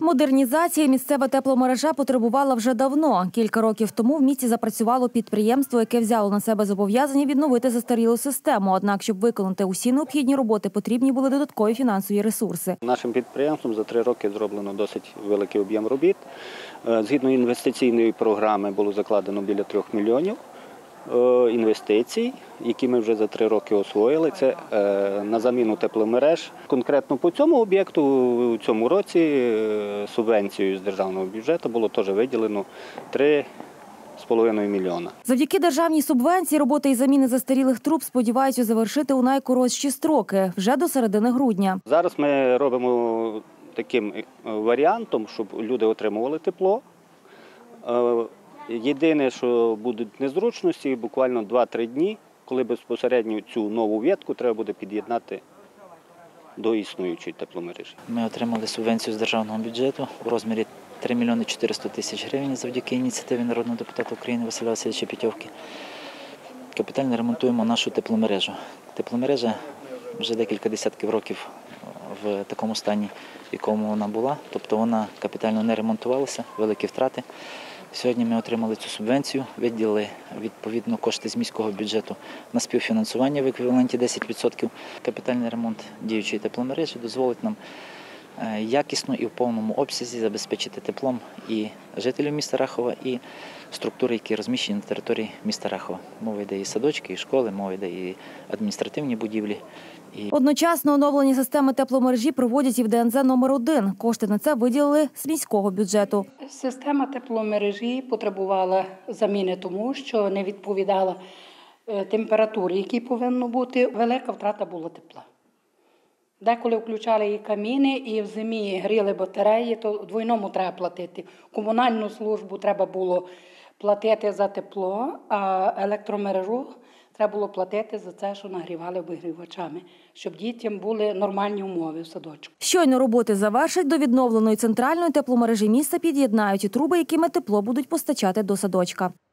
Модернізації місцева тепломережа потребувала вже давно. Кілька років тому в місті запрацювало підприємство, яке взяло на себе зобов'язання відновити застарілу систему. Однак, щоб виконати усі необхідні роботи, потрібні були додаткові фінансові ресурси. Нашим підприємством за 3 роки зроблено досить великий об'єм робіт. Згідно інвестиційної програми було закладено біля 3 мільйонів інвестицій, які ми вже за 3 роки освоїли. Це на заміну тепломереж. Конкретно по цьому об'єкту у цьому році субвенцією з державного бюджету було теж виділено 3,5 мільйона. Завдяки державній субвенції роботи із заміни застарілих труб сподіваються завершити у найкоротші строки – вже до середини грудня. Зараз ми робимо таким варіантом, щоб люди отримували тепло. Єдине, що будуть незручності, буквально 2-3 дні, коли безпосередньо цю нову ветку треба буде під'єднати до існуючої тепломережі. Ми отримали субвенцію з державного бюджету у розмірі 3 мільйони 400 тисяч гривень завдяки ініціативі народного депутата України Василя Васильовича Петьовки. Капітально ремонтуємо нашу тепломережу. Тепломережа вже декілька десятків років в такому стані, в якому вона була. Тобто вона капітально не ремонтувалася, великі втрати. Сьогодні ми отримали цю субвенцію, виділили відповідно кошти з міського бюджету на співфінансування в еквіваленті 10%. Капітальний ремонт діючої тепломережі дозволить нам якісно і в повному обсязі забезпечити теплом і жителів міста Рахова, і структури, які розміщені на території міста Рахова. Мова йде і садочки, і школи, мова йде і адміністративні будівлі. Одночасно оновлення системи тепломережі проводять і в ДНЗ номер 1. Кошти на це виділили з міського бюджету. Система тепломережі потребувала заміни тому, що не відповідала температурі, якій повинно бути. Велика втрата була тепла. Деколи включали і каміни, і в зимі гріли батареї, то двойному треба платити. Комунальну службу треба було платити за тепло, а електромережу треба було платити за це, що нагрівали обігрівачами, щоб дітям були нормальні умови в садочку. Щойно роботи завершать, до відновленої центральної тепломережі міста під'єднають і труби, якими тепло будуть постачати до садочка.